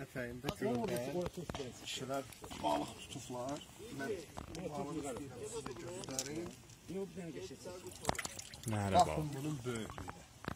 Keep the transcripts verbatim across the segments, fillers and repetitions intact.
ətəyində göldə kişilər balıq tutublar. Mən balığı istəyirəm sizə göstərim. Baxın bunun böyüklüyünə.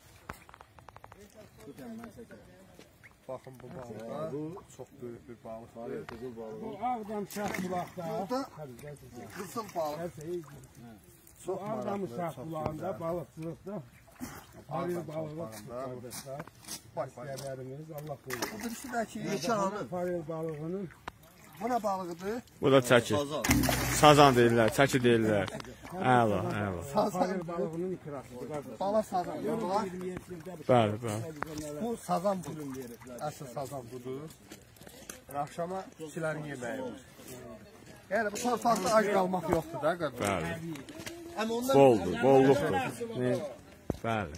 Baxın bu balığa, çox böyük bir balıqdır. Bu Ağdam Şahbulaqda. Burada qızıl balıq. Bu Ağdam Şahbulağında balıqçılıqda Parir balığı qardaşlar. İstəyərlərimiz Allah qoyur. Bu birisi də ki, yıkanır. Parir balığının. Bu nə balığıdır? Bu da çəki. Sazan deyirlər, çəki deyirlər. Əla, əla. Parir balığının ikrasıdır. Bala sazan. Bəli, bəli. Bu sazan budur. Əsl sazan budur. Axşama kişilərin yeməyi olur. Yəni bu torpaqda ac qalmaq yoxdur da qardaş. Bəli. Boldur, bolluqdur. Bəli.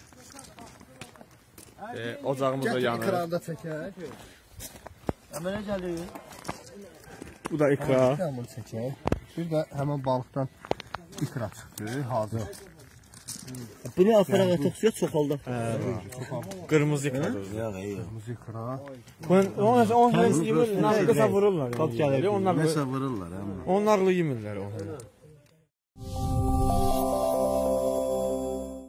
E, ocağımız da yanır. Ekranda çəkək. Əmənə gəlir. Bu da ikra. Bunu çəkək. Bir də həmin balıqdan ikra çıxdı, hazır. Bunu aparaq atıq çox oldu. Qırmızı ikradır. Yox, yox. Qırmızı ikra. Onlar onlar yemir, nasıl qısa vururlar. Top gəlir. Onlar Nəsə vururlar amma. onlarla yemirlər onu.